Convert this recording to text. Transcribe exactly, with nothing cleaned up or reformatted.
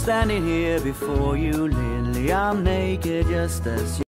standing here before you, Lily. I'm naked just as you